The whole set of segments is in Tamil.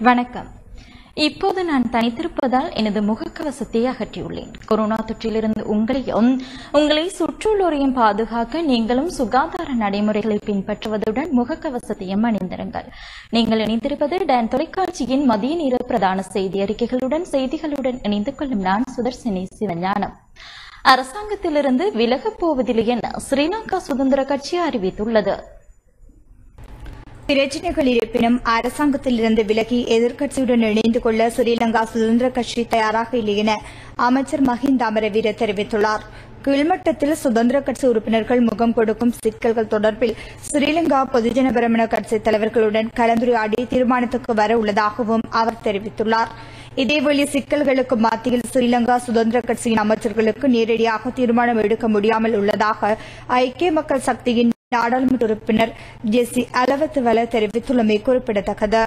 வணக்கம். இப்போது நான் தனித்திருப்பதால் எனது முகக்கவசத்தை அகற்றியுள்ளேன். கொரோனா தொற்றிலிருந்து உங்களை சுற்றுள்ளோரையும் பாதுகாக்க நீங்களும் சுகாதார நடைமுறைகளை பின்பற்றுவதுடன் முகக்கவசத்தையும் அணிந்திருங்கள். நீங்கள் இணைந்திருப்பது டான் தொலைக்காட்சியின் மதிய நேர பிரதான செய்தி செய்திகளுடன் இணைந்து கொள்ளும் நான் சுதர்சினி சிவஞானம். அரசாங்கத்திலிருந்து விலகப் போவதில்லை என ஸ்ரீலங்கா சுதந்திர கட்சி அறிவித்துள்ளது. பிரச்சினைகள் இருப்பினும் அரசாங்கத்திலிருந்து விலகி எதிர்க்கட்சியுடன் இணைந்து கொள்ள ஸ்ரீலங்கா சுதந்திர கட்சி தயாராக இல்லை என அமைச்சர் மஹிந்த அமரவீர தெரிவித்துள்ளார். கீழ்மட்டத்தில் சுதந்திர கட்சி உறுப்பினர்கள் முகம் கொடுக்கும் சிக்கல்கள் தொடர்பில் ஸ்ரீலங்கா பொதுஜன பெரமுன கட்சி தலைவர்களுடன் கலந்துரையாடி தீர்மானத்துக்கு வர உள்ளதாகவும் அவர் தெரிவித்துள்ளார். இதேவேளை சிக்கல்களுக்கு மத்தியில் ஸ்ரீலங்கா சுதந்திர கட்சியின் அமைச்சர்களுக்கு நேரடியாக தீர்மானம் எடுக்க முடியாமல் உள்ளதாக ஐக்கிய மக்கள் சக்தியின் நாடாளுமன்ற உறுப்பினர் ஜெசி அலவத்துவல தெரிவித்துள்ளமை குறிப்பிடத்தக்கது.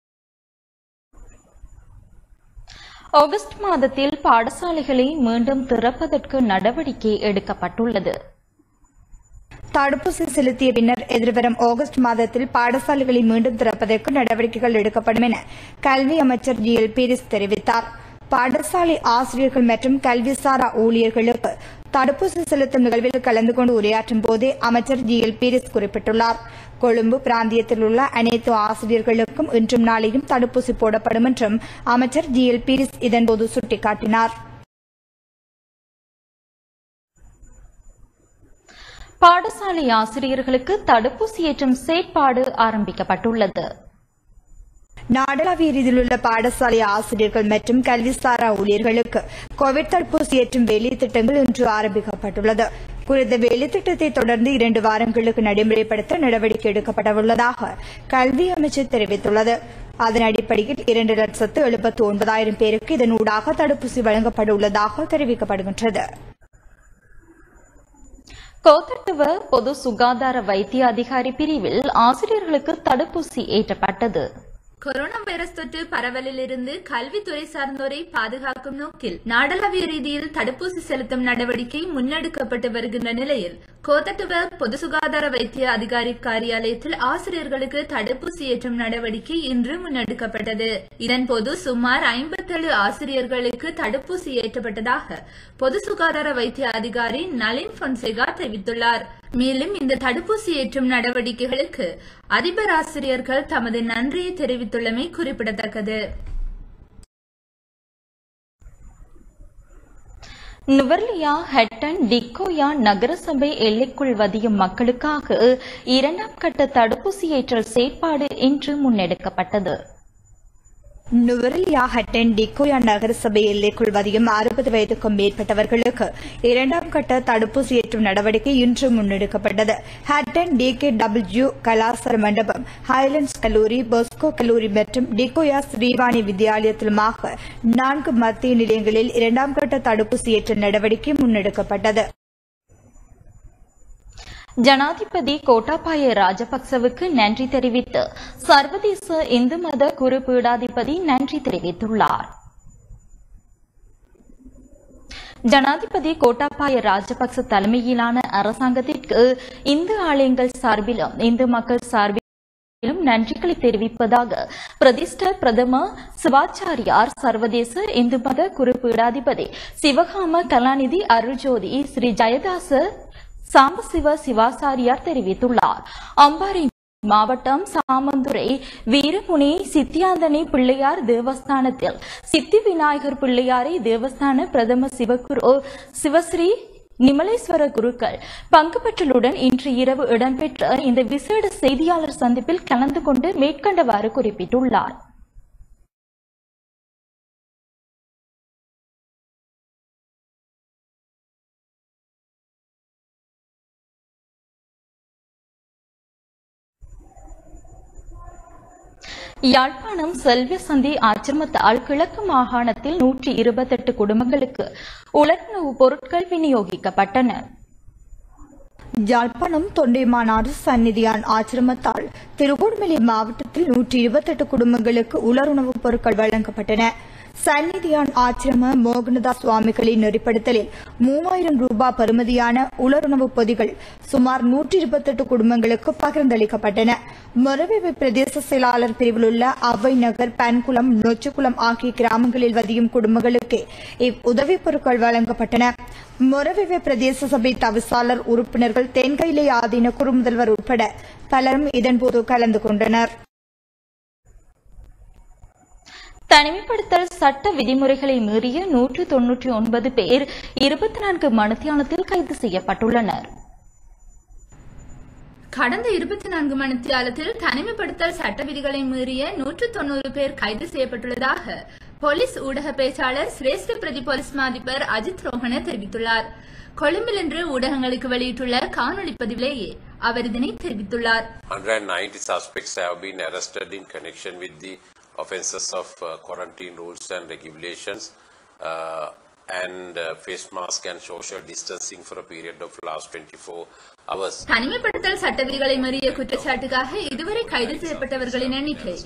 ஆகஸ்ட் மாதத்தில் பாடசாலைகளை மீண்டும் திறப்பதற்கு நடவடிக்கை எடுக்கப்பட்டுள்ளது. தடுப்பூசி செலுத்திய பின்னர் எதிர்வரும் ஆகஸ்ட் மாதத்தில் பாடசாலைகளை மீண்டும் திறப்பதற்கு நடவடிக்கைகள் எடுக்கப்படும் என கல்வி அமைச்சர் ஜிஎல் பீரிஸ் தெரிவித்தார். பாடசாலை ஆசிரியர்கள் மற்றும் கல்விசாரா ஊழியர்களுக்கு தடுப்பூசி செலுத்தும் நிகழ்வில் கலந்து கொண்டு உரையாற்றும் போதே அமைச்சர் ஜிஎல் பீரிஸ் குறிப்பிட்டுள்ளார். கொழும்பு பிராந்தியத்தில் உள்ள அனைத்து ஆசிரியர்களுக்கும் இன்றும் நாளையும் தடுப்பூசி போடப்படும் என்றும் அமைச்சர் ஜிஎல் பீரிஸ் இதன்போது சுட்டிக்காட்டினார். பாடசாலை ஆசிரியர்களுக்கு தடுப்பூசி ஏற்றும் செயற்பாடு ஆரம்பிக்கப்பட்டுள்ளது. நாடளாவிய ரீதியில் உள்ள பாடசாலை ஆசிரியர்கள் மற்றும் கல்விசாரா ஊழியர்களுக்கு கோவிட் தடுப்பூசி ஏற்றும் வேலை திட்டங்கள் இன்று ஆரம்பிக்கப்பட்டுள்ளது. குறித்த வேலை திட்டத்தை தொடர்ந்து 2 வாரங்களுக்கு நடைமுறைப்படுத்த நடவடிக்கை எடுக்கப்படவுள்ளதாக கல்வி அமைச்சர் தெரிவித்துள்ளது. அதன் அடிப்படையில் 2,79,000 பேருக்கு இதனூடாக தடுப்பூசி வழங்கப்பட உள்ளதாக தெரிவிக்கப்படுகின்றது. கோத்தட்டுவ பொது சுகாதார வைத்திய அதிகாரி பிரிவில் ஆசிரியர்களுக்கு தடுப்பூசி ஏற்றப்பட்டது. கொரோனா வைரஸ் தொற்று பரவலில் இருந்து கல்வித்துறை சார்ந்தோரை பாதுகாக்கும் நோக்கில் நாடளாவிய ரீதியில் தடுப்பூசி செலுத்தும் நடவடிக்கை முன்னெடுக்கப்பட்டு வருகின்ற நிலையில் கோத்தட்டுவ பொது சுகாதார வைத்திய அதிகாரி காரியாலயத்தில் ஆசிரியர்களுக்கு தடுப்பூசி ஏற்றும் நடவடிக்கை இன்று முன்னெடுக்கப்பட்டது. இதன்போது சுமார் 57 ஆசிரியர்களுக்கு தடுப்பூசி ஏற்றப்பட்டதாக பொது சுகாதார வைத்திய அதிகாரி நளின் பொன்சேகா தெரிவித்துள்ளார். மேலும் இந்த தடுப்பூசி ஏற்றும் நடவடிக்கைகளுக்கு அதிபர் ஆசிரியர்கள் தமது நன்றியை தெரிவித்துள்ளமை குறிப்பிடத்தக்கது. நுவர்லியா ஹட்டன் டிக்கோயா நகரசபை எல்லைக்குள் வதியும் மக்களுக்காக 2ஆம் கட்ட தடுப்பூசி ஏற்றல் செயற்பாடு இன்று முன்னெடுக்கப்பட்டது. நுவரெலியா ஹட்டன் டிக்கோயா நகரசபை எல்லைக்குள் வதியும் 60 வயதுக்கும் மேற்பட்டவர்களுக்கு 2ஆம் கட்ட தடுப்பூசி ஏற்றும் நடவடிக்கை இன்று முன்னெடுக்கப்பட்டது. ஹட்டன் DKW கலாசார மண்டபம், ஹைலண்ட்ஸ் கல்லூரி, பொஸ்கோ கல்லூரி மற்றும் டிக்கோயா ஸ்ரீவாணி வித்யாலயத்திலுமாக 4 மத்திய நிலையங்களில் 2ஆம் கட்ட தடுப்பூசி ஏற்றும் நடவடிக்கை முன்னெடுக்கப்பட்டது. ஜனாதிபதி கோட்டாபாய ராஜபக்சவுக்கு நன்றி தெரிவித்து சர்வதேச இந்து மத குரு பீடாதிபதி நன்றி தெரிவித்துள்ளார். ஜனாதிபதி கோட்டாபாய ராஜபக்ச தலைமையிலான அரசாங்கத்திற்கு இந்து ஆலயங்கள் சார்பிலும் இந்து மக்கள் சார்பிலும் நன்றிகளை தெரிவிப்பதாக பிரதிஷ்ட பிரதம சிவாச்சாரியார் சர்வதேச இந்து மத குரு பீடாதிபதி சிவகாம கலாநிதி அருள்ஜோதி ஸ்ரீ ஜெயதாச சாம்பசிவ சிவாசாரியார் தெரிவித்துள்ளார். அம்பாறை மாவட்டம் சாமந்துரை வீரமுனி சித்தியாந்தனை பிள்ளையார் தேவஸ்தானத்தில் சித்தி விநாயகர் பிள்ளையாரை தேவஸ்தான பிரதம சிவகுரு சிவஸ்ரீ நிமலேஸ்வர குருக்கள் பங்கு பெற்றலுடன் இன்று இரவு இடம்பெற்ற இந்த விசேட செய்தியாளர் சந்திப்பில் கலந்து கொண்டு மேற்கண்டவாறு குறிப்பிட்டுள்ளார். யாழ்ப்பாணம் செல்வசந்தி ஆச்சிரமத்தால் கிழக்கு மாகாணத்தில் 128 குடும்பங்களுக்கு உலர்ணவு பொருட்கள் விநியோகிக்கப்பட்டன. யாழ்ப்பாணம் தொண்டைமானாறு சந்நிதியான் ஆச்சிரமத்தால் திருகோணமலை மாவட்டத்தில் 128 குடும்பங்களுக்கு உலருணவுப் பொருட்கள் வழங்கப்பட்டன. சந்நிதியான் ஆசிரம மோகனதாஸ் சுவாமிகளின் நெறிப்படுத்தலில் 3000 ரூபாய் பெறுமதியான உலருணவு பொதிகள் சுமார் 128 குடும்பங்களுக்கு பகிர்ந்தளிக்கப்பட்டன. மொரவெவ பிரதேச செயலாளர் பிரிவில் உள்ள அவ்வை நகர், பன்குளம், நொச்சிக்குளம் ஆகிய கிராமங்களில் வதியும் குடும்பங்களுக்கு இவ்வுதவிப் பொருட்கள் வழங்கப்பட்டன. மொரவெவ பிரதேச சபை தவிசாளர், உறுப்பினர்கள், தென்கையிலை ஆதீன குறுமுதல்வர் உட்பட பலரும் இதன்போது கலந்து கொண்டனர். தனிமைப்படுத்தல் சட்ட விதிமுறைகளை மீறிய 199 பேர் 24 மணித்தியாலத்தில் கைது செய்யப்பட்டுள்ளனர். கடந்த 24 மணித்தியாலத்தில் தனிமைப்படுத்தல் சட்ட விதிகளை மீறிய 190 பேர் கைது செய்யப்பட்டுள்ளதாக போலீஸ் ஊடக பேச்சாளர் சிரேஷ்ட பிரதி போலீஸ் மாதிபர் அஜித் ரோஹன தெரிவித்துள்ளார். கொழும்பில் இன்று ஊடகங்களுக்கு வெளியிட்டுள்ள காணொலி பதிவிலேயே அவர் இதனை தெரிவித்துள்ளார். 190 suspects have been arrested in connection with the offences of quarantine rules and regulations and face mask and social distancing for a period of last 24 hours. தனிமைப்படுத்தல் சட்ட விதிகளை மீறிய குற்றச்சாட்டுக்காக இதுவரை கைது செய்யப்பட்டவர்களின் எண்ணிக்கை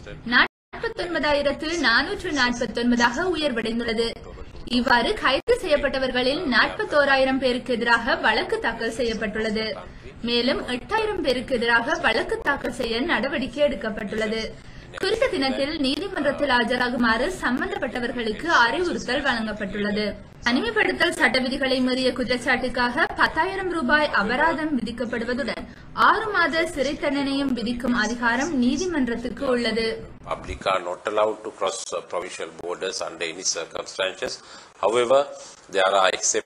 49,449 உயர்வடைந்துள்ளது. இவ்வாறு கைது செய்யப்பட்டவர்களில் 41,000 பேருக்கு எதிராக வழக்கு தாக்கல் செய்யப்பட்டுள்ளது. மேலும் 8,000 பேருக்கு எதிராக வழக்கு தாக்கல் செய்ய நடவடிக்கை எடுக்கப்பட்டுள்ளது. குறித்த தினத்தில் நீதிமன்றத்தில் ஆஜராகுமாறு சம்பந்தப்பட்டவர்களுக்கு அறிவுறுத்தல் வழங்கப்பட்டுள்ளது. தனிமைப்படுத்தல் சட்ட விதிகளை மீறிய குற்றச்சாட்டுக்காக 10,000 ரூபாய் அபராதம் விதிக்கப்படுவதுடன் 6 மாத சிறை தண்டனையும் விதிக்கும் அதிகாரம் நீதிமன்றத்துக்கு உள்ளது. Public are not allowed to cross provincial borders under any circumstances. However, there are exceptions.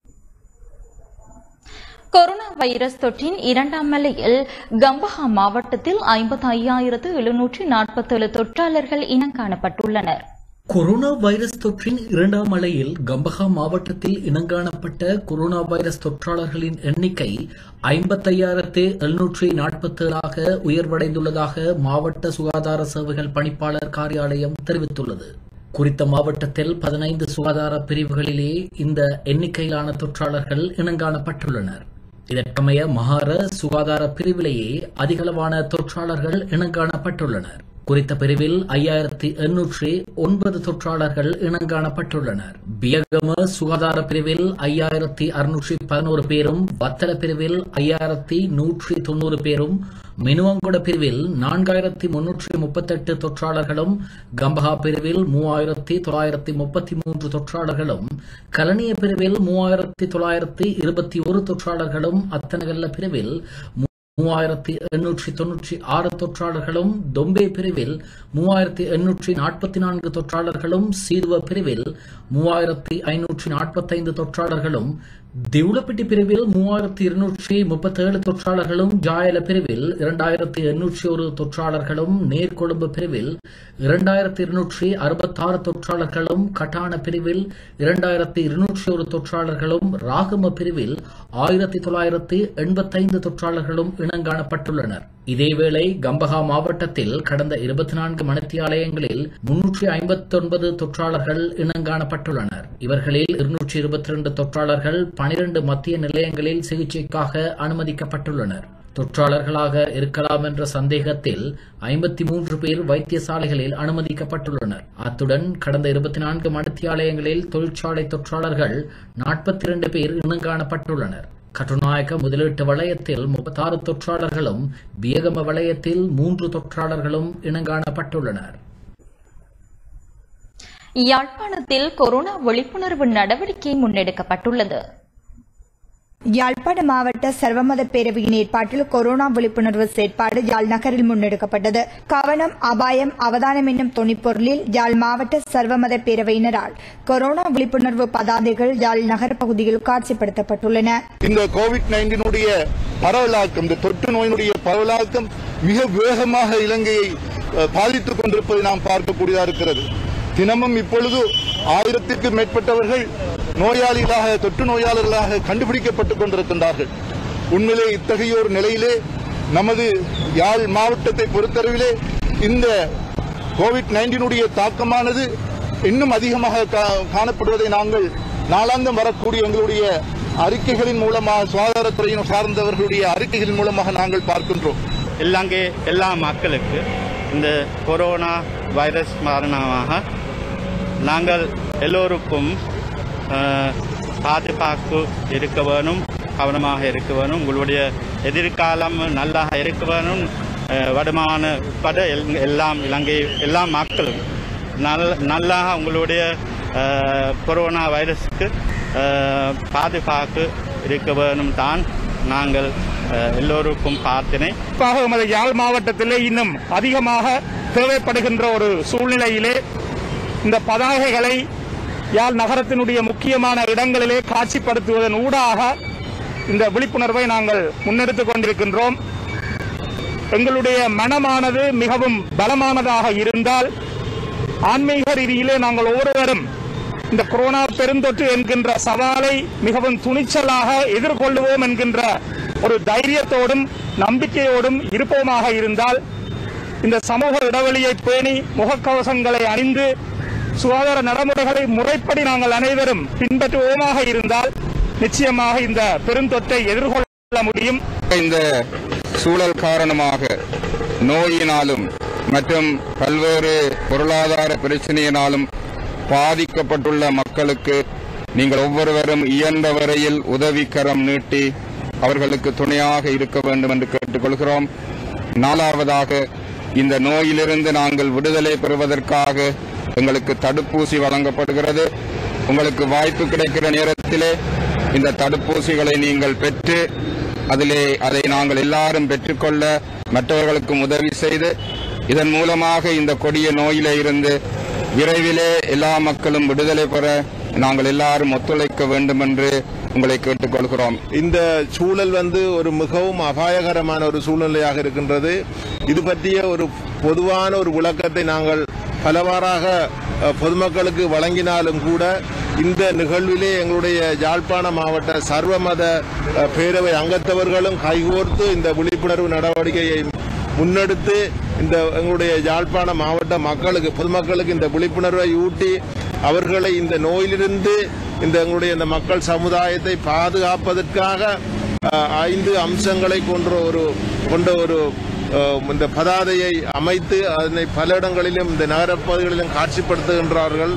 Corona virus தொற்றின் 2ஆம் அலையில் கம்பஹா மாவட்டத்தில் 55,747 தொற்றாளர்கள் இனங்காணப்பட்டுள்ளனர். கொரோனா வைரஸ் தொற்றின் 2ஆம் அலையில் கம்பஹா மாவட்டத்தில் இனங்காணப்பட்ட கொரோனா வைரஸ் தொற்றாளர்களின் எண்ணிக்கை 55,747 உயர்வடைந்துள்ளதாக மாவட்ட சுகாதார சேவைகள் பணிப்பாளர் காரியாலயம் தெரிவித்துள்ளது. குறித்த மாவட்டத்தில் 15 சுகாதார பிரிவுகளிலே இந்த எண்ணிக்கையிலான தொற்றாளர்கள் இனங்காணப்பட்டுள்ளனர். இதற்கமைய மகார சுகாதார பிரிவிலேயே அதிகளவான தொற்றாளர்கள் இனங்காணப்பட்டுள்ளனர். குறித்த பிரிவில் 5,809 தொற்றாளர்கள் இனங்காணப்பட்டுள்ளனர். பியகம சுகாதார பிரிவில் 5,611 பேரும், வத்தல பிரிவில் 5,190 பேரும், மினுவங்கொட பிரிவில் 4,338 தொற்றாளர்களும், கம்பஹா பிரிவில் 3,933 தொற்றாளர்களும், கலனிய பிரிவில் 3,921 தொற்றாளர்களும், அத்தனகல்ல பிரிவில் 3,896 தொற்றாளர்களும், தொம்பே பிரிவில் 3,844 தொற்றாளர்களும், சீதுவ பிரிவில் 3,545 தொற்றாளர்களும், திவுளப்பிட்டி பிரிவில் 3,237 தொற்றாளர்களும், ஜாயல பிரிவில் 2,801 தொற்றாளர்களும், நேர்கொழும்பு பிரிவில் 2,266 தொற்றாளர்களும், கட்டான பிரிவில் 2,201 தொற்றாளர்களும், ராகம பிரிவில் 1,985 தொற்றாளர்களும் இனங்காணப்பட்டுள்ளனர். இதேவேளை கம்பஹா மாவட்டத்தில் கடந்த 24 மணித்தியாலயங்களில் 359 தொற்றாளர்கள் இனங்காணப்பட்டுள்ளனர். இவர்களில் 222 தொற்றாளர்கள் 12 மத்திய நிலையங்களில் சிகிச்சைக்காக அனுமதிக்கப்பட்டுள்ளனர். தொற்றாளர்களாக இருக்கலாம் என்ற சந்தேகத்தில் 53 பேர் வைத்தியசாலைகளில் அனுமதிக்கப்பட்டுள்ளனர். அத்துடன் கடந்த 24 மணித்தியாலயங்களில் தொழிற்சாலை தொற்றாளர்கள் 42 பேர் இனங்காணப்பட்டுள்ளனர். கட்டுநாயக்க முதலீட்டு வலயத்தில் 36 தொற்றாளர்களும், பியகம வலயத்தில் 3 தொற்றாளர்களும் இனங்காணப்பட்டுள்ளனர். யாழ்ப்பாணத்தில் கொரோனா விழிப்புணர்வு நடவடிக்கை முன்னெடுக்கப்பட்டுள்ளது. யாழ்ப்பாண மாவட்ட சர்வமத பேரவையின் ஏற்பாட்டில் கொரோனா விழிப்புணர்வு செயற்பாடு யாழ் நகரில் முன்னெடுக்கப்பட்டது. கவனம், அபாயம், அவதானம் என்னும் தொனிப்பொருளில் யாழ் மாவட்ட சர்வமத பேரவையினரால் கொரோனா விழிப்புணர்வு பதாதைகள் யாழ் நகர் பகுதியில் காட்சிப்படுத்தப்பட்டுள்ளன. இந்த கோவிட்-19 பரவலாக்கம், இந்த தொற்று நோயினுடைய பரவலாக்கம் மிக வேகமாக இலங்கையை பாதித்துக் கொண்டிருப்பதை நாம் பார்க்கக்கூடியதாக இருக்கிறது. தினமும் இப்பொழுது 1000க்கு மேற்பட்டவர்கள் நோயாளிகளாக, தொற்று நோயாளர்களாக கண்டுபிடிக்கப்பட்டுக் கொண்டிருக்கின்றார்கள். உண்மையிலே இத்தகைய ஒரு நிலையிலே நமது யாழ் மாவட்டத்தை பொறுத்தளவிலே இந்த கோவிட்-19 தாக்கமானது இன்னும் அதிகமாக காணப்படுவதை நாங்கள் நாளாந்தம் வரக்கூடிய எங்களுடைய அறிக்கைகளின் மூலமாக, சுகாதாரத்துறையின் சார்ந்தவர்களுடைய அறிக்கைகளின் மூலமாக நாங்கள் பார்க்கின்றோம். எல்லா மக்களுக்கு இந்த கொரோனா வைரஸ் காரணமாக நாங்கள் எல்லோருக்கும் பாதுகாப்பு இருக்க வேணும், கவனமாக இருக்க வேணும். உங்களுடைய எதிர்காலம் நல்லா இருக்க வேணும். வருமான உட்பட எல்லாம் இலங்கை எல்லா மக்களும் நல்லாக உங்களுடைய கொரோனா வைரஸுக்கு பாதுகாப்பு இருக்க வேணும் தான் நாங்கள் எல்லோருக்கும் பிரார்த்தனை. எமது யாழ் மாவட்டத்திலே இன்னும் அதிகமாக தேவைப்படுகின்ற ஒரு சூழ்நிலையிலே இந்த பதாகைகளை யாழ் நகரத்தினுடைய முக்கியமான இடங்களிலே காட்சிப்படுத்துவதன் ஊடாக இந்த விழிப்புணர்வை நாங்கள் முன்னெடுத்துக் கொண்டிருக்கின்றோம். எங்களுடைய மனமானது மிகவும் பலமானதாக இருந்தால் ஆன்மீக ரீதியிலே நாங்கள் ஒவ்வொருவரும் இந்த கொரோனா பெருந்தொற்று என்கின்ற சவாலை மிகவும் துணிச்சலாக எதிர்கொள்ளுவோம் என்கின்ற ஒரு தைரியத்தோடும் நம்பிக்கையோடும் இருப்போமாக இருந்தால் இந்த சமூக இடைவெளியை பேணி முகக்கவசங்களை அணிந்து சுகாதார நடைமுறைகளை முறைப்படி நாங்கள் அனைவரும் பின்பற்றுவோமாக இருந்தால் நிச்சயமாக இந்த பெருந்தொற்றை எதிர்கொள்ள முடியும். இந்த சூழல் காரணமாக நோயினாலும் மற்றும் பல்வேறு பொருளாதார பிரச்சனையினாலும் பாதிக்கப்பட்டுள்ள மக்களுக்கு நீங்கள் ஒவ்வொருவரும் இயன்ற வரையில் உதவிக்கரம் நீட்டி அவர்களுக்கு துணையாக இருக்க வேண்டும் என்று கேட்டுக்கொள்கிறோம். நாலாவதாக, இந்த நோயிலிருந்து நாங்கள் விடுதலை பெறுவதற்காக எங்களுக்கு தடுப்பூசி வழங்கப்படுகிறது. உங்களுக்கு வாய்ப்பு கிடைக்கிற நேரத்திலே இந்த தடுப்பூசிகளை நீங்கள் பெற்று அதை நாங்கள் எல்லாரும் பெற்றுக்கொள்ள மற்றவர்களுக்கும் உதவி செய்து இதன் மூலமாக இந்த கொடிய நோயிலே இருந்து விரைவிலே எல்லா மக்களும் விடுதலை பெற நாங்கள் எல்லாரும் ஒத்துழைக்க வேண்டும் என்று உங்களை கேட்டுக்கொள்கிறோம். இந்த சூழல் ஒரு மிகவும் அபாயகரமான ஒரு சூழ்நிலையாக இருக்கின்றது. இது பற்றிய ஒரு பொதுவான ஒரு விளக்கத்தை நாங்கள் பலவாறாக பொதுமக்களுக்கு வழங்கினாலும் கூட இந்த நிகழ்விலே எங்களுடைய யாழ்ப்பாண மாவட்ட சர்வமத பேரவை அங்கத்தவர்களும் கைகோர்த்து இந்த விழிப்புணர்வு நடவடிக்கையை முன்னெடுத்து இந்த எங்களுடைய யாழ்ப்பாண மாவட்ட மக்களுக்கு பொதுமக்களுக்கு இந்த விழிப்புணர்வை ஊட்டி அவர்களை இந்த நோயிலிருந்து எங்களுடைய இந்த மக்கள் சமுதாயத்தை பாதுகாப்பதற்காக 5 அம்சங்களை கொண்ட ஒரு இந்த பதாதையை அமைத்து அதனை பல இடங்களிலும் இந்த நகரப்பகுதிகளிலும் காட்சிப்படுத்துகின்றார்கள்.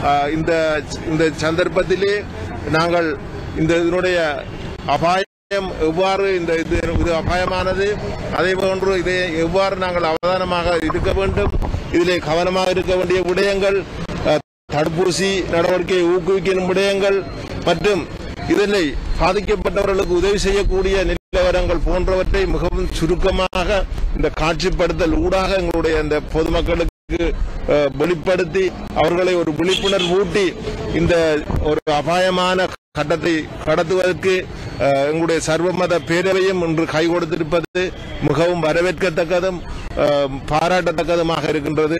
இந்த சந்தர்ப்பத்திலே நாங்கள் இதனுடைய அபாயம் எவ்வாறு இது அபாயமானது, அதே போன்று இதை எவ்வாறு நாங்கள் அவதானமாக இருக்க வேண்டும், இதிலே கவனமாக இருக்க வேண்டிய விடயங்கள், தடுப்பூசி நடவடிக்கையை ஊக்குவிக்கும் விடயங்கள் மற்றும் இதனை பாதிக்கப்பட்டவர்களுக்கு உதவி செய்யக்கூடிய நிலவரங்கள் போன்றவற்றை மிகவும் சுருக்கமாக இந்த காட்சிப்படுத்தல் ஊடாக எங்களுடைய இந்த பொதுமக்களுக்கு வெளிப்படுத்தி அவர்களை ஒரு விழிப்புணர்வு ஊட்டி இந்த ஒரு அபாயமான கட்டத்தை கடத்துவதற்கு எங்களுடைய சர்வமத பேரவையும் இன்று கை கொடுத்திருப்பது மிகவும் வரவேற்கத்தக்கதும் பாராட்டத்தக்கதுமாக இருக்கின்றது.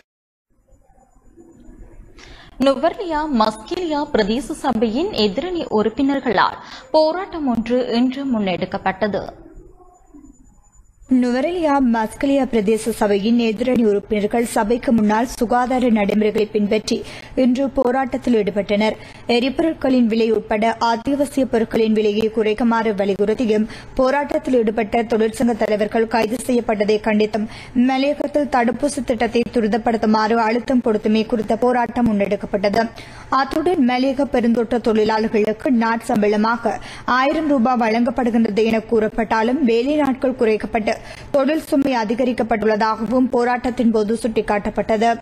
நுவர்லியா மஸ்கெலியா பிரதேச சபையின் எதிரணி உறுப்பினர்களால் போராட்டம் ஒன்று இன்று முன்னெடுக்கப்பட்டது. நுவரெலியா மஸ்கலியா பிரதேச சபையின் எதிரணி உறுப்பினர்கள் சபைக்கு முன்னால் சுகாதார நடைமுறைகளை பின்பற்றி இன்று போராட்டத்தில் ஈடுபட்டனர். எரிபொருட்களின் விலை உட்பட அத்தியாவசிய பொருட்களின் விலையை குறைக்குமாறு வலியுறுத்தியும் போராட்டத்தில் ஈடுபட்ட தொழிற்சங்க தலைவர்கள் கைது செய்யப்பட்டதை கண்டித்தும் மலையகத்தில் தடுப்பூசி திட்டத்தை துரிதப்படுத்துமாறு அழுத்தம் கொடுத்துமே குறித்த போராட்டம் முன்னெடுக்கப்பட்டது. அத்துடன் மலையக பெருந்தோட்ட தொழிலாளர்களுக்கு நாட்சம்பளமாக 1000 ரூபாய் வழங்கப்படுகின்றது என கூறப்பட்டாலும் வேலை நாட்கள் குறைக்கப்பட்டு தொழில் சுமை அதிகரிக்கப்பட்டுள்ளதாகவும் போராட்டத்தின் போது சுட்டிக்காட்டப்பட்டது.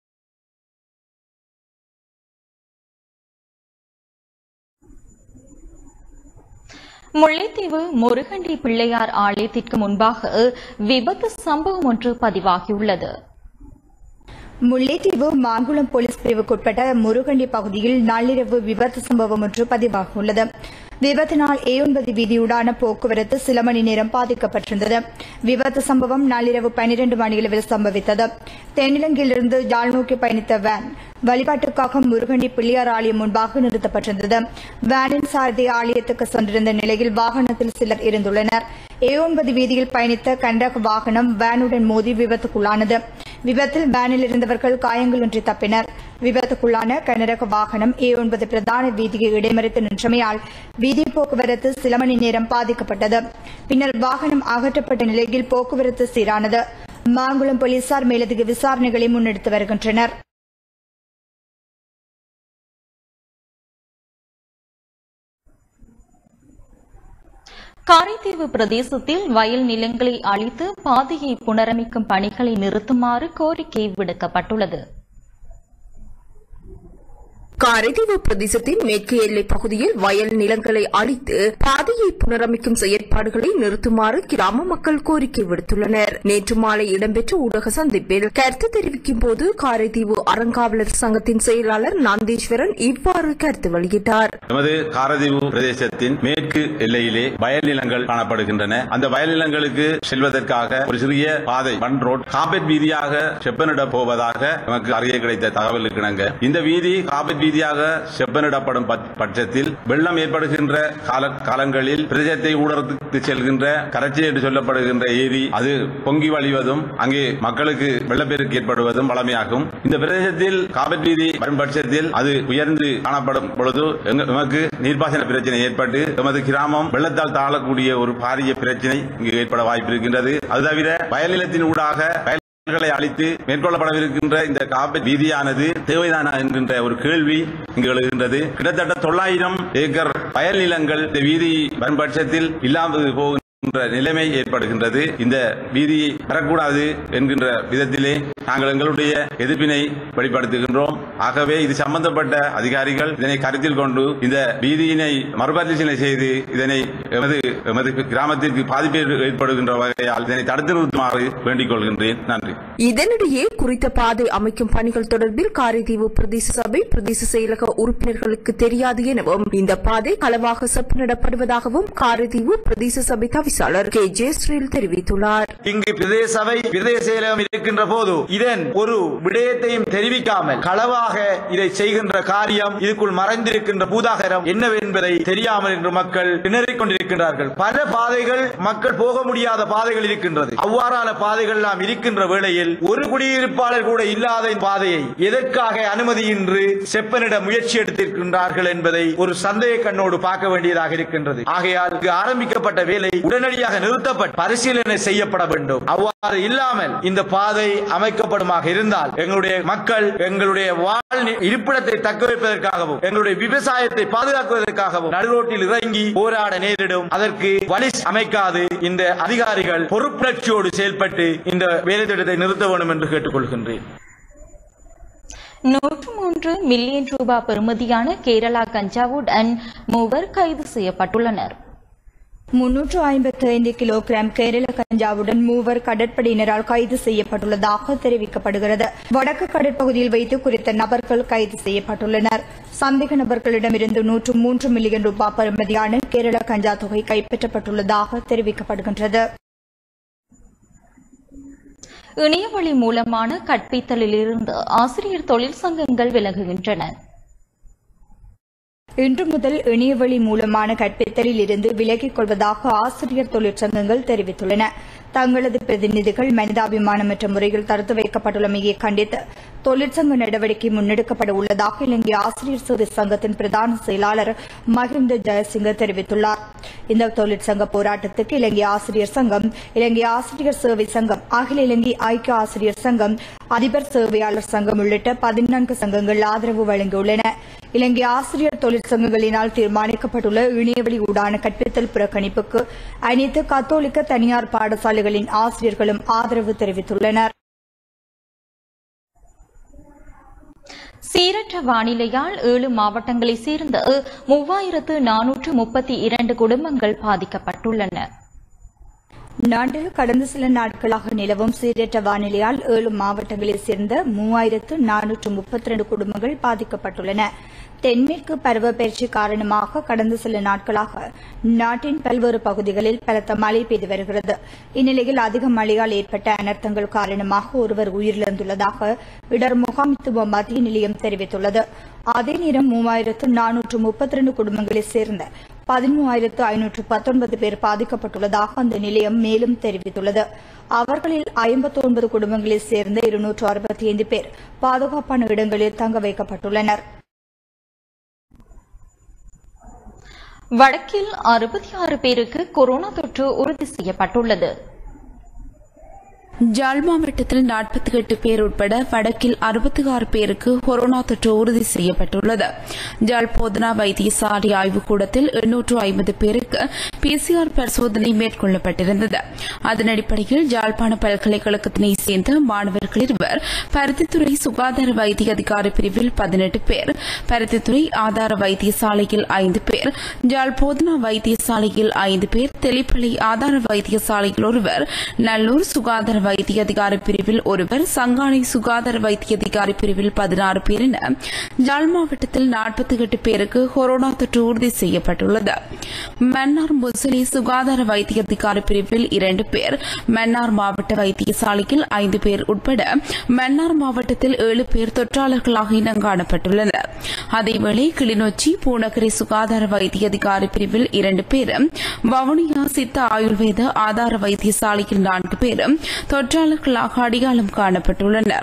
முல்லைத்தீவு முருகண்டி பிள்ளையார் ஆலயத்திற்கு முன்பாக விபத்து சம்பவம் ஒன்று பதிவாகியுள்ளது. முல்லைத்தீவு மாங்குளம் போலீஸ் பிரிவுக்குட்பட்ட முருகண்டி பகுதியில் நள்ளிரவு விபத்து சம்பவம் ஒன்று பதிவாகியுள்ளது. விபத்தினால் A9 வீதியூடான போக்குவரத்து சில மணி நேரம் பாதிக்கப்பட்டிருந்தது. விபத்து சம்பவம் நள்ளிரவு 12 மணியளவில் சம்பவித்தது. தென்னிலங்கையிலிருந்து யாழ் நோக்கி பயணித்த வேன் வழிபாட்டுக்காக முருகண்டி பிள்ளையார் ஆலயம் முன்பாக நிறுத்தப்பட்டிருந்தது. வேனின் சாரதி ஆலயத்துக்கு சென்றிருந்த நிலையில் வாகனத்தில் சிலர் இருந்துள்ளனர். A9 வீதியில் பயணித்த கண்டக வாகனம் வேனுடன் மோதி விபத்துக்குள்ளானது. விபத்தில் வேனில் இருந்தவர்கள் காயங்களின்றி தப்பினர். விபத்துக்குள்ளான கனரக வாகனம் A9 பிரதான வீதியை இடைமறித்து நின்றமையால் வீதி போக்குவரத்து சில மணி நேரம் பாதிக்கப்பட்டது. பின்னர் வாகனம் அகற்றப்பட்ட நிலையில் போக்குவரத்து சீரானது. மாங்குளம் போலீசார் மேலதிக விசாரணைகளை முன்னெடுத்து வருகின்றனர். காரைதீவு பிரதேசத்தில் வயல் நிலங்களை அழித்து பாதையை புனரமைக்கும் பணிகளை நிறுத்துமாறு கோரிக்கை விடுக்கப்பட்டுள்ளது. காரைதீவு பிரதேசத்தின் மேற்கு எல்லை பகுதியில் வயல் நிலங்களை அழித்து பாதையை புனரமைக்கும் செயற்பாடுகளை நிறுத்துமாறு கிராம மக்கள் கோரிக்கை விடுத்துள்ளனர். நேற்று மாலை இடம்பெற்ற ஊடக சந்திப்பில் கருத்து தெரிவிக்கும் போது காரைதீவு அறங்காவலர் சங்கத்தின் செயலாளர் நந்தீஸ்வரன் இவ்வாறு கருத்து வெளியிட்டார். நமது காரைதீவு பிரதேசத்தின் மேற்கு எல்லையிலே வயல் நிலங்கள் காணப்படுகின்றன. அந்த வயல் நிலங்களுக்கு செல்வதற்காக ஒரு சிறிய பாதை மண் ரோட் காபெட் வீதியாக செப்பனிட போவதாக நமக்கு அறிய கிடைத்த தகவலுக்கு இணங்க இந்த வீதி காபெட் வீதியாக செப்பனிடப்படும் பட்சத்தில் வெள்ளம் ஏற்படுகின்ற காலங்களில் பிரதேசத்தை ஊடகத்துக்கு செல்கின்ற கரைச்சி என்று சொல்லப்படுகின்ற ஏரி அது பொங்கி வழிவதும் அங்கே மக்களுக்கு வெள்ளப்பெருக்கு ஏற்படுவதும் வளமையாகும். இந்த பிரதேசத்தில் காபெட் வீதி வரும் பட்சத்தில் அது உயர்ந்து காணப்படும் பொழுது நமக்கு நீர்ப்பாசன பிரச்சனை ஏற்பட்டு எமது கிராமம் வெள்ளத்தால் தாழக்கூடிய ஒரு பாரிய பிரச்சனை இங்கு ஏற்பட வாய்ப்பு இருக்கின்றது. அது தவிர வயல் நிலத்தின் ஊடாக அழித்து மேற்கொள்ளப்படவிருக்கின்ற இந்த காபெட் வீதியானது தேவைதானா என்கின்ற ஒரு கேள்வி இங்கு எழுகின்றது. கிட்டத்தட்ட 900 ஏக்கர் வயல் நிலங்கள் இந்த வீதி வரும் பட்சத்தில் இல்லாமல் போகின்ற நிலைமை ஏற்படுகின்றது. இந்த வீதியை வரக்கூடாது என்கின்ற விதத்திலே நாங்கள் எங்களுடைய எதிர்ப்பினை வெளிப்படுத்துகின்றோம். ஆகவே இது சம்பந்தப்பட்ட அதிகாரிகள் இதனை கருத்தில் கொண்டு இந்த வீதியினை மறுபரிசீலனை செய்து இதனை எமது கிராமத்திற்கு பாதிப்பு ஏற்படுகின்ற வகையால் இதனை தடுத்து நிறுத்துமாறு வேண்டிக் கொள்கின்றேன். நன்றி. இதனிடையே குறித்த பாதை அமைக்கும் பணிகள் தொடர்பில் காரைதீவு பிரதேச சபை பிரதேச செயலக உறுப்பினர்களுக்கு தெரியாது எனவும் இந்த பாதை களவாக செப்பனிடப்படுவதாகவும் காரைதீவு பிரதேச சபை தவிசாளர் கே ஜெயஸ்ரீல் தெரிவித்துள்ளார். இங்கு பிரதேச சபை பிரதேச செயலகம் இருக்கின்ற போது இதன் ஒரு விடயத்தையும் தெரிவிக்காமல் களவாக இதை செய்கின்ற காரியம் இதுக்குள் மறைந்திருக்கின்ற பூதாகரம் என்னவென்பதை தெரியாமல் இன்று மக்கள் திணறிக் கொண்டிருக்கின்றார்கள். பல பாதைகள் மக்கள் போக முடியாத பாதைகள் இருக்கின்றது. அவ்வாறான பாதைகள் எல்லாம் இருக்கின்ற வேளையில் ஒரு குடியிருப்பாளர் கூட இல்லாத பாதையை எதற்காக அனுமதியின்றி செப்பனிட முயற்சி எடுத்திருக்கின்றார்கள் என்பதை ஒரு சந்தேக கண்ணோடு பார்க்க வேண்டியதாக இருக்கின்றது. ஆகையால் ஆரம்பிக்கப்பட்ட வேலை உடனடியாக நிறுத்தப்பட்டு பரிசீலனை செய்யப்பட வேண்டும். அவ்வாறு இல்லாமல் இந்த பாதை அமைக்கப்படுமாக இருந்தால் எங்களுடைய மக்கள் எங்களுடைய இருப்பிடத்தை தக்க வைப்பதற்காகவும் எங்களுடைய விவசாயத்தை பாதுகாக்குவதற்காகவும் நடுரோட்டில் இறங்கி போராட நேரிடும். அதற்கு வழி அமைக்காது இந்த அதிகாரிகள் பொறுப்புணர்ச்சியோடு செயல்பட்டு இந்த வேலை திட்டத்தை நிறுத்த வேண்டும் என்று கேட்டுக்கொள்கின்றேன். 103 மில்லியன் ரூபாய் பெறுமதியான கேரளா கஞ்சாவுடன் 3 கைது செய்யப்பட்டுள்ளனர். 355 கிலோகிராம் கேரள கஞ்சாவுடன் 3 கடற்படையினரால் கைது செய்யப்பட்டுள்ளதாக தெரிவிக்கப்படுகிறது. வடக்கு கடற்பகுதியில் வைத்து குறித்த நபர்கள் கைது செய்யப்பட்டுள்ளனர். சந்தேக நபர்களிடமிருந்து 103 மில்லியன் ரூபாய் பெறுமதியான கேரள கஞ்சா தொகை கைப்பற்றப்பட்டுள்ளதாக தெரிவிக்கப்படுகின்றது. இணையவழி மூலமான கற்பித்தலிலிருந்து ஆசிரியர் தொழிற்சங்கங்கள் விலகுகின்றன. இன்று முதல் இணையவழி மூலமான கற்பித்தலில் இருந்து விலகிக் கொள்வதாக ஆசிரியர் தொழிற்சங்கங்கள் தெரிவித்துள்ளன. தங்களது பிரதிநிதிகள் மனிதாபிமானமற்ற முறையில் தடுத்து வைக்கப்பட்டுள்ளமையை கண்டித்து தொழிற்சங்க நடவடிக்கை முன்னெடுக்கப்பட உள்ளதாக இலங்கை ஆசிரியர் சேவை சங்கத்தின் பிரதான செயலாளர் மஹிந்த ஜெயசிங்க தெரிவித்துள்ளார். இந்த தொழிற்சங்க போராட்டத்துக்கு இலங்கை ஆசிரியர் சங்கம், இலங்கை ஆசிரியர் சேவை சங்கம், அகில இலங்கை ஐக்கிய ஆசிரியர் சங்கம், அதிபர் சேவையாளர் சங்கம் உள்ளிட்ட 14 சங்கங்கள் ஆதரவு வழங்கியுள்ளன. இலங்கை ஆசிரியர் தொழிற்சங்கங்களினால் தீர்மானிக்கப்பட்டுள்ள இணையவழி ஊடான கற்பித்தல் புறக்கணிப்புக்கு அனைத்து கத்தோலிக்க தனியார் பாடசாலைகளின் ஆசிரியர்களும் ஆதரவு தெரிவித்துள்ளனர். சீரற்ற வானிலையால் 7 மாவட்டங்களைச் சேர்ந்த 3432 குடும்பங்கள் பாதிக்கப்பட்டுள்ளன. நாட்டில் கடந்த சில நாட்களாக நிலவும் சீரற்ற வானிலையால் 7 மாவட்டங்களைச் சேர்ந்த 3432 குடும்பங்கள் பாதிக்கப்பட்டுள்ளன. தென்மேற்கு பருவப்பெயர்ச்சி காரணமாக கடந்த சில நாட்களாக நாட்டின் பல்வேறு பகுதிகளில் பலத்த மழை பெய்து வருகிறது. இந்நிலையில் அதிக மழையால் ஏற்பட்ட அனர்த்தங்கள் காரணமாக ஒருவர் உயிரிழந்துள்ளதாக இடர் முகாமித்துவ மத்திய நிலையம் தெரிவித்துள்ளது. அதே நேரம் 3432 குடும்பங்களைச் சேர்ந்த 13519 பேர் பாதிக்கப்பட்டுள்ளதாக அந்த நிலையம் மேலும் தெரிவித்துள்ளது. அவர்களில் 59 குடும்பங்களைச் சேர்ந்த 265 பேர் பாதுகாப்பான இடங்களில் தங்க வைக்கப்பட்டுள்ளனர். வடக்கில் 66 பேருக்கு கொரோனா தொற்று உறுதி செய்யப்பட்டுள்ளது. ஜாழ் மாவட்டத்தில் 48 பேர் உட்பட வடக்கில் 66 பேருக்கு கொரோனா தொற்று உறுதி செய்யப்பட்டுள்ளது. ஜாழ் போதனா வைத்தியசாலை ஆய்வுக்கூடத்தில் 850 பேருக்கு பிசிஆர் பரிசோதனை மேற்கொள்ளப்பட்டிருந்தது. அதன் அடிப்படையில் யாழ்ப்பாண பல்கலைக்கழகத்தினை சேர்ந்த மாணவர்கள் 2 பருத்தித்துறை சுகாதார வைத்திய அதிகாரி பிரிவில் 18 பேர், பருத்தித்துறை ஆதார வைத்தியசாலையில் 5 பேர், ஜாழ் போதனா வைத்தியசாலையில் 5 பேர், தெளிப்பளை ஆதார வைத்தியசாலையில் 1, நல்லூர் சுகாதார வைத்திய அதிகாரி பிரிவில் 1, சங்கானை சுகாதார வைத்திய அதிகாரி பிரிவில் 16 பேர் என ஜாழ் மாவட்டத்தில் 48 பேருக்கு கொரோனா தொற்று உறுதி செய்யப்பட்டுள்ளது. மன்னார் முசலி சுகாதார வைத்திய அதிகாரி பிரிவில் 2 பேர், மன்னார் மாவட்ட வைத்தியசாலையில் 5 பேர் உட்பட மன்னார் மாவட்டத்தில் 7 பேர் தொற்றாளர்களாக இனங்காணப்பட்டுள்ளனர். அதேவேளை கிளிநொச்சி பூநகரி சுகாதார வைத்திய அதிகாரி பிரிவில் 2 பேரும், வவுனியா சித்த ஆயுர்வேத ஆதார வைத்தியசாலையில் 4 பேரும் தொற்றாளர்களாக அடையாளம் காணப்பட்டுள்ளனர்.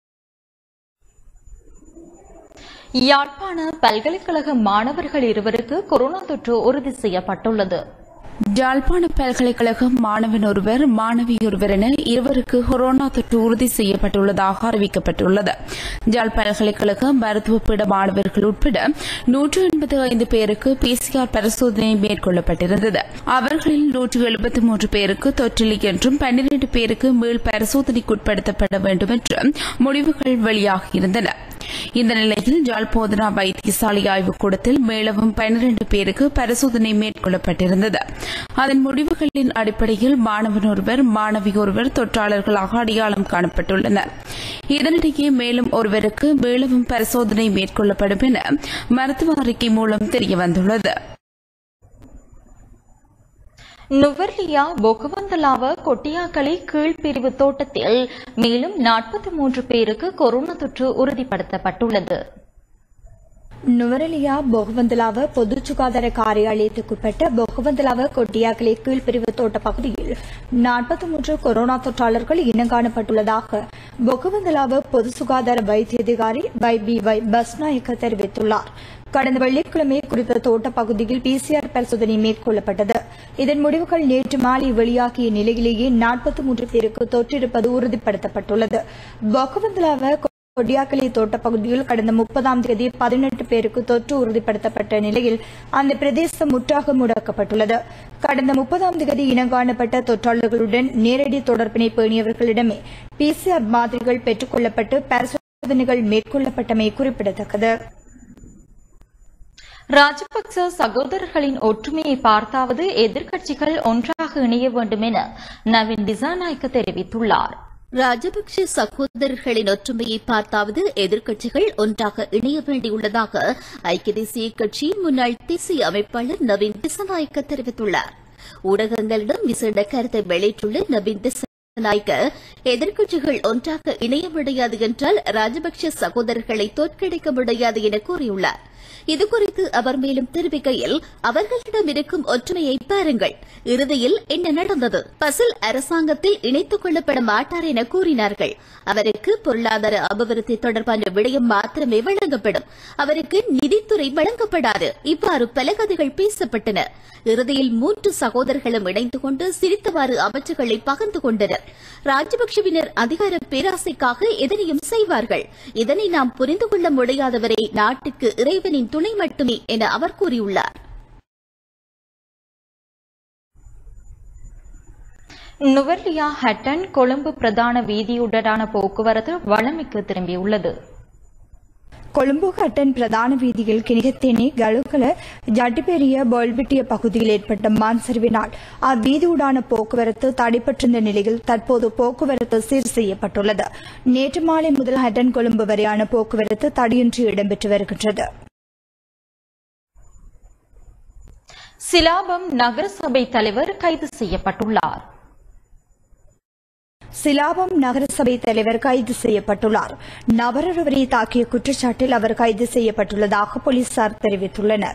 யாழ்ப்பாண பல்கலைக்கழக மாணவர்கள் 2 கொரோனா தொற்று உறுதி செய்யப்பட்டுள்ளது. யாழ்ப்பாண பல்கலைக்கழக மாணவன் 1, மாணவி 1 என 2 கொரோனா தொற்று உறுதி செய்யப்பட்டுள்ளதாக அறிவிக்கப்பட்டுள்ளது. யாழ் பல்கலைக்கழக மருத்துவ பீட மாணவர்கள் உட்பட 185 பேருக்கு பிசிஆர் பரிசோதனை மேற்கொள்ளப்பட்டிருந்தது. அவர்களில் 173 பேருக்கு தொற்றில்லை என்றும் 12 பேருக்கு மீள் பரிசோதனைக்குட்படுத்தப்பட வேண்டும் என்றும் முடிவுகள் வெளியாகியிருந்தன. இந்த நிலையில் யாழ் போதனா வைத்தியசாலை ஆய்வுக்கூடத்தில் மேலும் 12 பேருக்கு பரிசோதனை மேற்கொள்ளப்பட்டிருந்தது. அதன் முடிவுகளின் அடிப்படையில் மாணவன் 1, மாணவி 1 தொற்றாளர்களாக அடையாளம் காணப்பட்டுள்ளனர். இதனிடையே மேலும் 1 மேலும் பரிசோதனை மேற்கொள்ளப்படும் என மருத்துவ அறிக்கை மூலம் தெரியவந்துள்ளது. நுவர்லியா பொகவந்தலாவ கொட்டியாக்களி கீழ்பிரிவு தோட்டத்தில் மேலும் 43 பேருக்கு கொரோனா தொற்று உறுதிப்படுத்தப்பட்டுள்ளது. நுவரெலியா பொகவந்தலாவ பொது சுகாதார காரியாலயத்துக்குட்பட்ட பொகவந்தலாவ கொட்டியாக்களி கீழ்பிரிவு தோட்ட பகுதியில் 43 கொரோனா தொற்றாளர்கள் இனங்காணப்பட்டுள்ளதாக பொகவந்தலாவ பொது சுகாதார வைத்திய அதிகாரி BY பஸ்நாயக்க தெரிவித்துள்ளார். கடந்த வெள்ளிக்கிழமை குறித்த தோட்ட பகுதியில் பிசிஆர் பரிசோதனை மேற்கொள்ளப்பட்டது. இதன் முடிவுகள் நேற்று மாலை வெளியாகிய நிலையிலேயே 43 பேருக்கு தொற்றிருப்பது உறுதிப்படுத்தப்பட்டுள்ளது. பொகவந்தலாவ கொடியாக்கலி தோட்ட பகுதியில் கடந்த 30ஆம் தேதி 18 பேருக்கு தொற்று உறுதிப்படுத்தப்பட்ட நிலையில் அந்த பிரதேசம் முற்றாக முடக்கப்பட்டுள்ளது. கடந்த 30ஆம் தேதி இனங்காணப்பட்ட தொற்றாளர்களுடன் நேரடி தொடர்பினை பேணியவர்களிடமே பிசிஆர் மாதிரிகள் பெற்றுக் கொள்ளப்பட்டு பரிசோதனைகள் மேற்கொள்ளப்பட்டமை குறிப்பிடத்தக்கது. ராஜபக்ச சகோதரர்களின் ஒற்றுமையை பார்த்தாவது எதிர்க்கட்சிகள் ஒன்றாக இணைய வேண்டும் என நவீன் திசாநாயக்க தெரிவித்துள்ளார். ராஜபக்ஷ சகோதரர்களின் ஒற்றுமையை பார்த்தாவது எதிர்க்கட்சிகள் ஒன்றாக இணைய வேண்டியுள்ளதாக ஐக்கிய தேசிய கட்சியின் முன்னாள் தேசிய அமைப்பாளர் நவீன் திசாநாயக்க தெரிவித்துள்ளார். ஊடகங்களிடம் விசேட கருத்தை வெளியிட்டுள்ள நவீன் திசாநாயக்க எதிர்க்கட்சிகள் ஒன்றாக இணைய முடியாது என்றால் ராஜபக்ஷ சகோதரர்களை தோற்கடிக்க முடியாது என கூறியுள்ளார். இதுகுறித்து அவர் மேலும் தெரிவிக்கையில், அவர்களிடம் இருக்கும் ஒற்றுமையை பாருங்கள், இறுதியில் என்ன நடந்தது? பசில் அரசாங்கத்தில் இணைத்துக் கொள்ளப்பட மாட்டார் என கூறினார்கள். அவருக்கு பொருளாதார அபிவிருத்தி தொடர்பான விடயம் மாத்திரமே வழங்கப்படும், அவருக்கு நிதித்துறை வழங்கப்படாது. இவ்வாறு பல கதைகள் பேசப்பட்டன. இறுதியில் 3 சகோதரர்களும் இணைந்து கொண்டு சிரித்தவாறு அமைச்சுகளை பகிர்ந்து கொண்டனர். ராஜபக்சவினர் அதிகார பேராசைக்காக எதனையும் செய்வார்கள். இதனை நாம் புரிந்து கொள்ள முடியாதவரை நாட்டுக்கு இறைவனின் துணை மட்டுமே என அவர் கூறியுள்ளார். நுவர்லியா ஹட்டன் கொழும்பு பிரதான வீதியுடனான போக்குவரத்து வழமைக்கு திரும்பியுள்ளது. கொழும்பு ஹட்டன் பிரதான வீதியில் கிணிகத்தேனி கலுக்கல ஜட்டிபெரிய பொல்பிட்டிய பகுதியில் ஏற்பட்ட மண் சரிவினால் அவ்வீதியுடான போக்குவரத்து தடைபட்டிருந்த நிலையில் தற்போது போக்குவரத்து சீர் செய்யப்பட்டுள்ளது. நேற்று மாலை முதல் ஹட்டன் கொழும்பு வரையான போக்குவரத்து தடையின்றி இடம்பெற்று வருகின்றது. சிலாபம் நகரசபை தலைவர் கைது செய்யப்பட்டுள்ளார். சிலாபம் நகரசபை தலைவர் கைது செய்யப்பட்டுள்ளார். நபரொருவரை தாக்கிய குற்றச்சாட்டில் அவர் கைது செய்யப்பட்டுள்ளதாக போலீசார் தெரிவித்துள்ளனர்.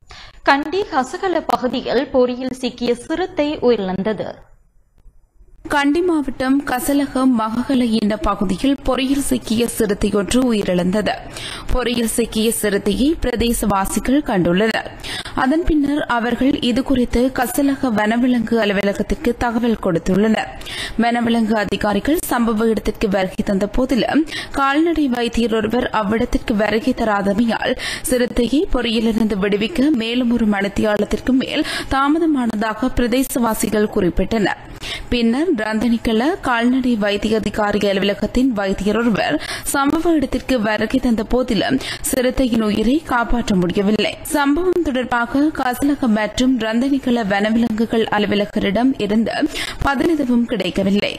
கண்டி ஹசகல பகுதியில் போரியில் சிக்கிய சிறுத்தை உயிரிழந்தது. கண்டி மாவட்டம் கசலகம் மககல என்ற பகுதியில் பொறியில் சிக்கிய சிறுத்தையொன்று உயிரிழந்தது. பொறியில் சிக்கிய சிறுத்தையை பிரதேசவாசிகள் கண்டுள்ளனர். அதன் பின்னர் அவர்கள் இதுகுறித்து கசலக வனவிலங்கு அலுவலகத்திற்கு தகவல் கொடுத்துள்ளனர். வனவிலங்கு அதிகாரிகள் சம்பவ இடத்திற்கு வருகை தந்த போதிலும் கால்நடை வைத்தியர் ஒருவர் அவ்விடத்திற்கு வருகை தராதமையால் சிறுத்தையை பொறியிலிருந்து விடுவிக்க மேலும் ஒரு மணித்தியாலத்திற்கு மேல் தாமதமானதாக பிரதேசவாசிகள் குறிப்பிட்டனர். பின்னர் ரந்தனிக்கல கால்நடை வைத்திய அதிகாரி அலுவலகத்தின் வைத்தியர் ஒருவர் சம்பவ இடத்திற்கு வருகை தந்த போதிலும் சிறுத்தையின் உயிரை காப்பாற்ற முடியவில்லை. சம்பவம் தொடர்பாக கசலக மற்றும் ரந்தனிக்கல வனவிலங்குகள் அலுவலகரிடம் இருந்து பதில் எதுவும் கிடைக்கவில்லை.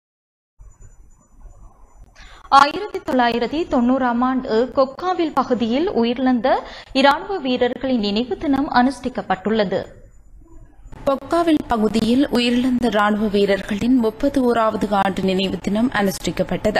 1990 ஆண்டு கொக்காவில் பகுதியில் உயிரிழந்த இராணுவ வீரர்களின் நினைவு தினம் அனுஷ்டிக்கப்பட்டுள்ளது. கொக்காவில் பகுதியில் உயிரிழந்த ராணுவ வீரர்களின் 31வது ஆண்டு நினைவு தினம் அனுஷ்டிக்கப்பட்டது.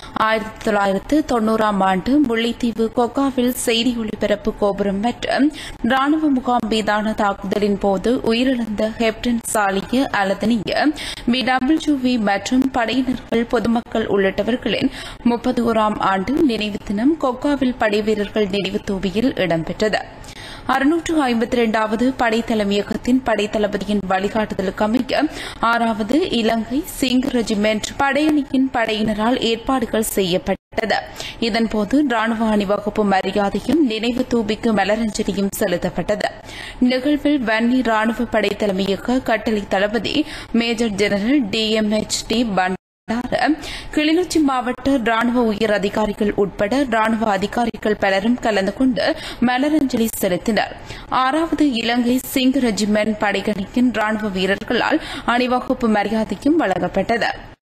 1990 ஆண்டு முல்லைத்தீவு கொக்காவில் செய்தி ஒலிபரப்பு கோபுரம் மற்றும் ராணுவ முகாம் மீதான தாக்குதலின் போது உயிரிழந்த கேப்டன் சாலிய அலதனிய BWV மற்றும் படையினர்கள் பொதுமக்கள் உள்ளிட்டவர்களின் 31ஆம் ஆண்டு நினைவு தினம் கொக்காவில் படைவீரர்கள் நினைவு தூவியில் இடம்பெற்றது. 652வது படை தலைமையகத்தின் படைத்தளபதியின் வழிகாட்டுதலுக்கு அமைய 6வது இலங்கை சிங் ரெஜிமெண்ட் படையணியின் படையினரால் ஏற்பாடுகள் செய்யப்பட்டது. இதன்போது ராணுவ அணிவகுப்பு மரியாதையும் நினைவு தூபிக்கு மலரஞ்சலியும் செலுத்தப்பட்டது. நிகழ்வில் வன்னி ராணுவ படை தலைமையக கட்டளை தளபதி மேஜர் ஜெனரல் DMHD கிளிநொச்சி மாவட்ட ராணுவ உயர் அதிகாரிகள் உட்பட ராணுவ அதிகாரிகள் பலரும் கலந்து கொண்டு மலரஞ்சலி செலுத்தினர். 6வது இலங்கை சிங் ரெஜிமெண்ட் படையணியின் ராணுவ வீரர்களால் அணிவகுப்பு மரியாதையும் வழங்கப்பட்டது.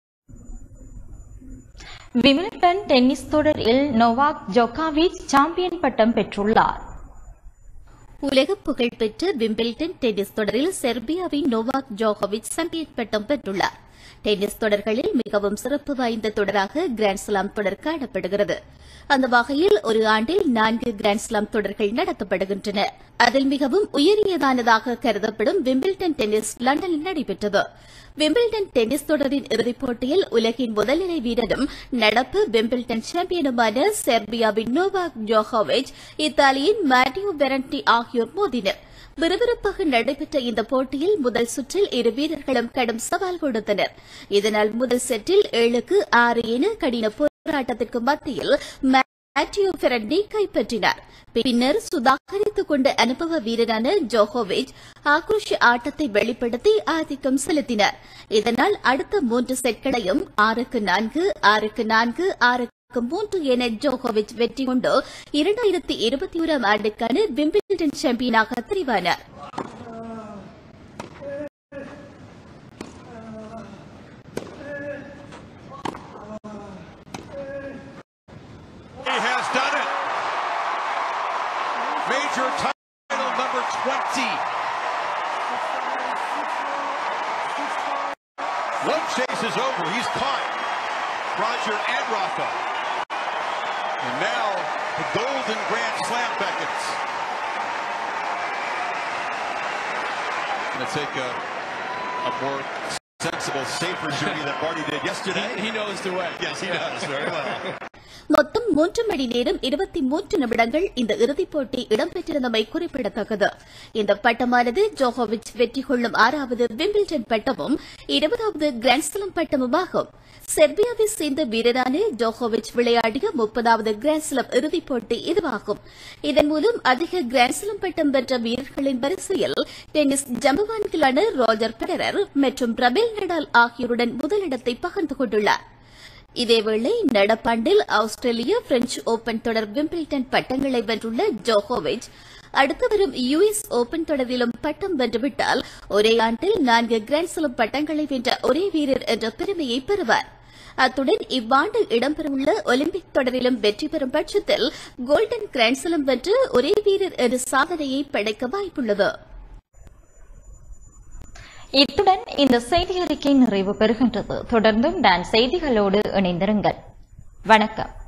விம்பிள்டன் டென்னிஸ் தொடரில் நோவாக் ஜோகோவிச் சாம்பியன் பட்டம் பெற்றுள்ளார். உலக புகழ்பெற்ற விம்பிள்டன் டென்னிஸ் தொடரில் செர்பியாவின் நோவாக் ஜோகோவிச் சாம்பியன் பட்டம் பெற்றுள்ளார். டென்னிஸ் தொடர்களில் மிகவும் சிறப்பு வாய்ந்த தொடராக கிராண்ட்ஸ்லாம் தொடர் காணப்படுகிறது. அந்த வகையில் ஒரு ஆண்டில் 4 கிராண்ட்ஸ்லாம் தொடர்கள் நடத்தப்படுகின்றன. அதில் மிகவும் உயரியதானதாக கருதப்படும் விம்பிள்டன் டென்னிஸ் லண்டனில் நடைபெற்றது. விம்பிள்டன் டென்னிஸ் தொடரின் இறுதிப் போட்டியில் உலகின் முதல்நிலை வீரரும் நடப்பு விம்பிள்டன் சாம்பியனுமான செர்பியாவின் நோவாக் ஜோகோவிச் இத்தாலியின் மாட்டியோ பெரண்டி ஆகியோர் மோதினர். விறுவிறுப்பாக நடைபெற்ற இந்த போட்டியில் முதல் சுற்றில் இரு வீரர்களும் கடும் சவால் கொடுத்தனர். இதனால் முதல் செட்டில் 7-6 என கடின போராட்டத்திற்கு மத்தியில் மாட்டியோ பெரண்டி கைப்பற்றினார். பின்னர் சுதாகரித்துக் கொண்ட அனுபவ வீரரான ஜோகோவிச் ஆக்ரோஷ ஆட்டத்தை வெளிப்படுத்தி ஆதிக்கம் செலுத்தினார். இதனால் அடுத்த 3 செட்களையும் 6-4, 6-4, 6-3 என ஜோகோவிச் வெற்றி கொண்டு 2021 ஆண்டுக்கான விம்பிள்டன் சாம்பியனாக தெரிவானார். Major title number 20. One chase is over. He's caught Roger and Rafa. And now the golden Grand Slam beckons. Going to take a more sensible, safer journey than Marty did yesterday. He knows the way. Yes, he does very well. மொத்தம் 3 மணி நேரம் 23 நிமிடங்கள் இந்த இறுதிப் போட்டி இடம்பெற்றிருந்தமை குறிப்பிடத்தக்கது. இந்த பட்டமானது ஜோகோவிச் வெற்றி கொள்ளும் 6வது விம்பிள்டன் பட்டமும் 20வது கிராண்ட்ஸ்லாம் பட்டமுமாகும். செர்பியாவை சேர்ந்த வீரரான ஜோகோவிச் விளையாடிய 30வது கிராண்ட்ஸ்லாம் இறுதிப் போட்டி இதுவாகும். இதன் மூலம் அதிக கிராண்ட்ஸ்லாம் பட்டம் பெற்ற வீரர்களின் வரிசையில் டென்னிஸ் ஜம்பவான்களான ரோஜர் பெடரர் மற்றும் ரபேல் நடால் ஆகியோருடன் முதலிடத்தை பகிர்ந்து கொண்டுள்ளார். இதேவேளை நடப்பாண்டில் ஆஸ்திரேலிய பிரெஞ்சு ஓபன் தொடர் விம்பிள்டன் பட்டங்களை வென்றுள்ள ஜோகோவிச் அடுத்து வரும் US ஓபன் தொடரிலும் பட்டம் வென்றுவிட்டால் ஒரே ஆண்டில் 4 கிராண்ட்ஸ்லாம் பட்டங்களை வென்ற ஒரே வீரர் என்ற பெருமையை பெறுவார். அத்துடன் இவ்வாண்டு இடம்பெறவுள்ள ஒலிம்பிக் தொடரிலும் வெற்றி பெறும் பட்சத்தில் கோல்டன் கிராண்ட்ஸ்லாம் வென்று ஒரே வீரர் என்ற சாதனையை படைக்க வாய்ப்புள்ளது. இத்துடன் இந்த செய்தி அறிக்கை நிறைவு பெறுகின்றது. தொடர்ந்தும் டான் செய்திகளோடு இணைந்திருங்கள். வணக்கம்.